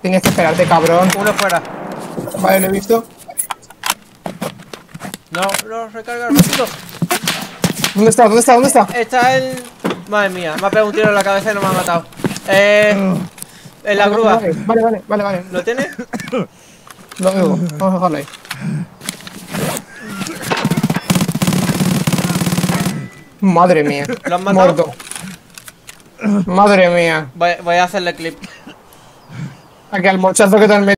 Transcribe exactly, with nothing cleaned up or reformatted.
Tienes que esperarte, cabrón. Uno fuera. Vale, lo he visto. No, no, recarga rápido. ¿Dónde está? ¿Dónde está? ¿Dónde está? Está el... Madre mía, me ha pegado un tiro en la cabeza y no me ha matado. Eh... En la Vale, grúa. Vale, vale, vale, vale, vale. ¿Lo tienes? Lo veo. Vamos a dejarlo ahí. Madre mía. ¿Lo han matado? Muerto. Madre mía. Voy, voy a hacerle clip. Aquí al mochazo que te han metido.